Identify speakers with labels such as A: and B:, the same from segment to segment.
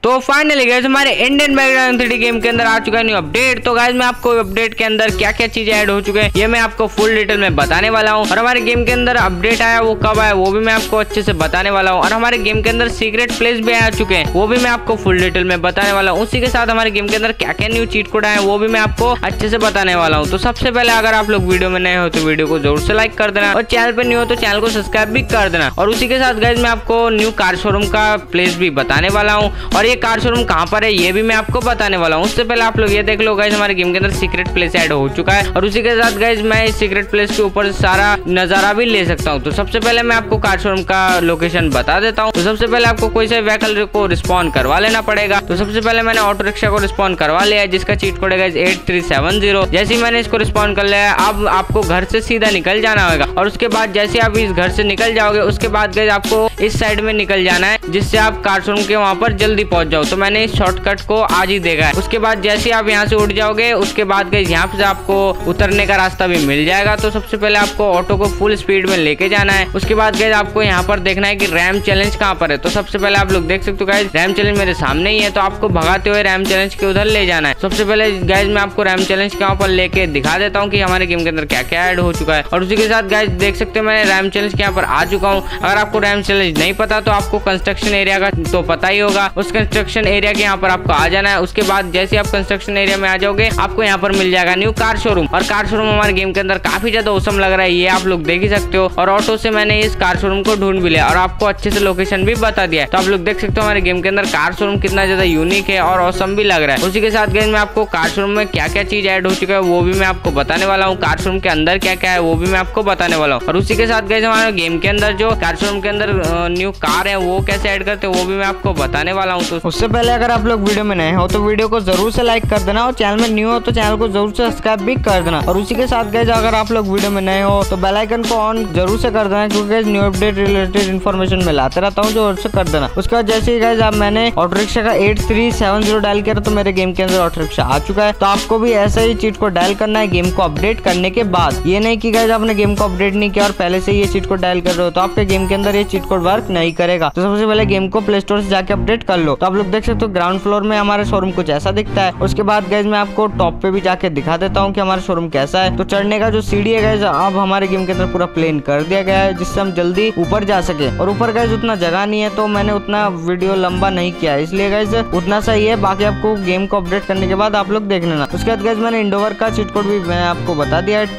A: तो finally guys हमारे Indian background 3D game के अंदर आ चुका है न्यू अपडेट। तो गाइस मैं आपको अपडेट के अंदर क्या क्या चीजें ऐड हो चुके हैं ये मैं आपको फुल डिटेल में बताने वाला हूँ। और हमारे गेम के अंदर अपडेट आया वो कब आया वो भी मैं आपको अच्छे से बताने वाला हूँ। और हमारे गेम के अंदर सीक्रेट प्लेस भी आ चुके हैं वो भी मैं आपको फुल डिटेल में बताने वाला हूँ। उसी के साथ हमारे गेम के अंदर क्या क्या न्यू चीट कोड आए वो भी मैं आपको अच्छे से बताने वाला हूँ। तो सबसे पहले अगर आप लोग वीडियो में नए हो तो वीडियो को जरूर से लाइक कर देना और चैनल पे न्यू हो तो चैनल को सब्सक्राइब भी कर देना। और उसी के साथ गाइस मैं आपको न्यू कार शोरूम का प्लेस भी बताने वाला हूँ और ये कार शोरूम कहाँ पर है ये भी मैं आपको बताने वाला हूँ। उससे पहले आप लोग ये देख लो गाइस हमारे गेम के अंदर सीक्रेट प्लेस ऐड हो चुका है और उसी के साथ गाइस मैं इस सीक्रेट प्लेस के ऊपर सारा नजारा भी ले सकता हूँ। तो सबसे पहले मैं आपको कार शोरूम का लोकेशन बता देता हूँ। तो सबसे पहले आपको कोई से व्हीकल को रिस्पॉन्ड करवा लेना पड़ेगा। तो सबसे पहले मैंने ऑटो रिक्शा को रिस्पॉन्ड करवा लिया है जिसका चीट कोड है 8370। जैसे ही मैंने इसको रिस्पॉन्ड कर लिया है अब आपको घर से सीधा निकल जाना होगा और उसके बाद जैसे आप इस घर से निकल जाओगे उसके बाद गाइस आपको इस साइड में निकल जाना है जिससे आप कार शोरूम के वहाँ पर जल्दी पहुंच जाओ। तो मैंने इस शॉर्टकट को आज ही देखा है। उसके बाद जैसे आप यहाँ से उठ जाओगे उसके बाद गाइस यहाँ से आपको उतरने का रास्ता भी मिल जाएगा। तो सबसे पहले आपको ऑटो को फुल स्पीड में लेके जाना है। उसके बाद गाइस आपको यहाँ पर देखना है कि रैम चैलेंज कहाँ पर है। तो सबसे पहले आप लोग देख सकते हो गाइस रैम चैलेंज मेरे सामने ही है। तो आपको भगाते हुए रैम चैलेंज के उधर ले जाना है। सबसे पहले गाइस मैं आपको रैम चैलेंज के वहाँ पर लेके दिखा देता हूँ कि हमारे गेम के अंदर क्या क्या ऐड हो चुका है। और उसी के साथ गाइस देख सकते हो मैंने रैम चैलेंज के यहाँ पर आ चुका हूँ। अगर आपको रैम चैलेंज नहीं पता तो आपको कंस्ट्रक्शन एरिया का तो पता ही होगा। उस कंस्ट्रक्शन एरिया के यहाँ पर आपको आ जाना है। उसके बाद जैसे आप कंस्ट्रक्शन एरिया में आ जाओगे आपको यहाँ पर मिल जाएगा न्यू कार शोरूम। और कार शोरूम हमारे गेम के अंदर काफी ज्यादा औसम लग रहा है ये आप लोग देख ही सकते हो। और ऑटो से मैंने इस कार शोरूम को ढूंढ भी लिया और आपको अच्छे से लोकेशन भी बता दिया है। तो आप लोग देख सकते हो हमारे गेम के अंदर कार शोरूम कितना ज्यादा यूनिक है और औसम भी लग रहा है। उसी के साथ गाइस मैं आपको कार शोरूम में क्या क्या चीज ऐड हो चुका है वो भी मैं आपको बताने वाला हूँ। कार शोरूम के अंदर क्या क्या है वो भी मैं आपको बताने वाला हूँ। और उसी के साथ गाइस हमारे गेम के अंदर जो कार शोरूम के अंदर न्यू कार है वो कैसे ऐड करते हैं वो भी मैं आपको बताने वाला हूँ। तो उससे पहले अगर आप लोग वीडियो में नए हो तो वीडियो को जरूर से लाइक कर देना और चैनल में न्यू हो तो चैनल को जरूर से सब्सक्राइब भी कर देना। और उसी के साथ गाइस अगर आप लोग वीडियो में नए हो तो बेल आइकन को ऑन जरूर से कर देना क्योंकि न्यू अपडेट रिलेटेड इन्फॉर्मेशन मैं लाते रहता हूँ जरूर से कर देना। उसके बाद जैसे ही गाइस अब मैंने ऑटो रिक्शा का 8370 डायल किया तो मेरे गेम के अंदर ऑटो रिक्शा आ चुका है। तो आपको भी ऐसा ही चीट को डायल करना है गेम को अपडेट करने के बाद। ये नहीं कि गाइस आपने गेम को अपडेट नहीं किया और पहले से ये चीट कोड डायल कर रहे हो तो आपके गेम के अंदर ये चीट कोड वर्क नहीं करेगा। तो सबसे पहले गेम को प्ले स्टोर से जाके अपडेट कर लो। तो आप लोग देख सकते हो ग्राउंड फ्लोर में हमारे शोरूम कुछ ऐसा दिखता है। उसके बाद गाइस मैं आपको टॉप पे भी जाके दिखा देता हूँ कि हमारा शोरूम कैसा है। तो चढ़ने का जो सीढ़ी है गाइस अब हमारे गेम के अंदर पूरा प्लेन कर दिया गया है जिससे हम जल्दी ऊपर जा सके। और ऊपर गाइस उतना जगह नहीं है तो मैंने उतना वीडियो लंबा नहीं किया इसलिए गाइस उतना सही है। बाकी आपको गेम को अपडेट करने के बाद आप लोग देख लेना। उसके बाद गाइस मैंने इंडोवर का चीट कोड भी मैं आपको बता दिया है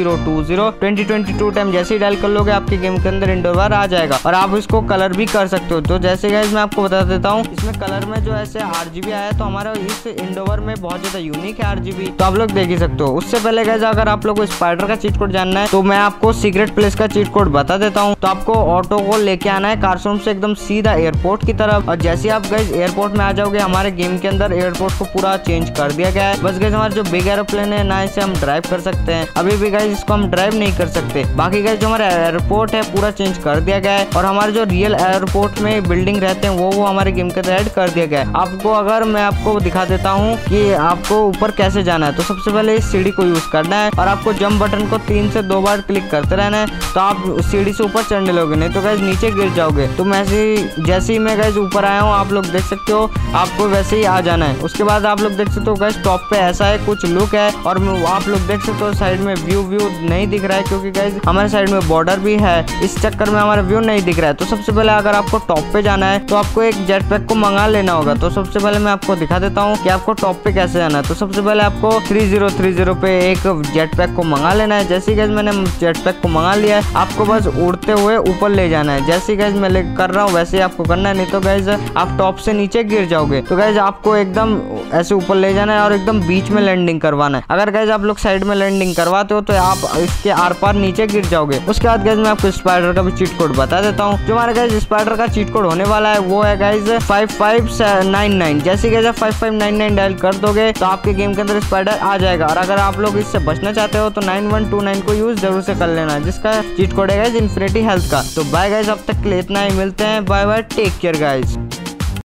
A: 2022 टाइम जैसे ही डायल कर लोगे आपके गेम के अंदर इंडोवर आ जाएगा और आप इसको कलर भी कर सकते हो। तो जैसे गाइस मैं आपको बता देता हूँ इसमें कलर में जो ऐसे RGB आया तो हमारा इस इंडोवर में बहुत ज्यादा यूनिक है RGB तो आप लोग देख ही सकते हो। उससे पहले गाइस अगर आप लोग को स्पाइडर का चीट कोड जानना है तो मैं आपको सीक्रेट प्लेस का चीट कोड बता देता हूँ। तो आपको ऑटो को लेके आना है कार शोरूम से एकदम सीधा एयरपोर्ट की तरफ। और जैसे आप गाइस एयरपोर्ट में आ जाओगे हमारे गेम के अंदर एयरपोर्ट को पूरा चेंज कर दिया गया है। बस गाइस हमारा जो बिग एरोप्लेन है ना इसे हम ड्राइव कर सकते हैं अभी भी गाइस इसको हम ड्राइव नहीं कर सकते। बाकी गाइस जो हमारा एयरपोर्ट है पूरा चेंज कर दिया गया है और हमारे जो रियल एयरपोर्ट में बिल्डिंग रहते हैं वो हमारे गेम के अंदर ऐड कर दिया गया है। आपको अगर मैं आपको दिखा देता हूँ कि आपको ऊपर कैसे जाना है तो सबसे पहले इस सीढ़ी को यूज करना है और आपको जंप बटन को 3 से 2 बार क्लिक करते रहना है तो आप सीढ़ी से ऊपर चढ़ने लोगे नहीं तो गाइस नीचे गिर जाओगे। तो जैसे ही मैं गाइस ऊपर आया हूँ आप लोग देख सकते हो आपको वैसे ही आ जाना है। उसके बाद आप लोग देख सकते हो गाइस टॉप पे ऐसा है कुछ लुक है और आप लोग देख सकते हो साइड में व्यू नहीं दिख रहा है क्योंकि गाइस हमारे साइड में बॉर्डर भी है इस चक्कर में हमारा व्यू नहीं दिख रहा है। तो सबसे पहले अगर आपको टॉप पे जाना है तो आपको एक जेट पैक को मंगा लेना होगा। तो सबसे पहले मैं आपको दिखा देता हूँ कि आपको टॉप पे कैसे जाना है। तो सबसे पहले आपको 3030 पे एक जेट पैक को मंगा लेना है। जैसे गाइस मैंने जेट पैक को मंगा लिया है आपको बस उड़ते हुए ऊपर ले जाना है। जैसे गाइस मैं कर रहा हूँ वैसे ही आपको करना है नहीं तो गाइस आप टॉप से नीचे गिर जाओगे। तो गाइस आपको एकदम ऐसे ऊपर ले जाना है और एकदम बीच में लैंडिंग करवाना है। अगर गाइस आप लोग साइड में लैंडिंग करवाते हो तो आप इसके आर पार नीचे गिर जाओगे। उसके बाद गाइस मैं आपको स्पाइडर का भी चीट कोड बता देता हूँ। जो हमारा गाइस स्पाइडर का चीट कोड होने वाला है वो है गाइस 5599। जैसे गाइस आप 5599 डायल कर दोगे तो आपके गेम के अंदर स्पाइडर आ जाएगा। और अगर आप लोग इससे बचना चाहते हो तो 9129 को यूज जरूर से कर लेना जिसका चीट कोड है गाइस इन्फिनिटी हेल्थ का। तो बाय गाइस अब तक के लिए इतना ही, मिलते हैं, bye bye, take care guys.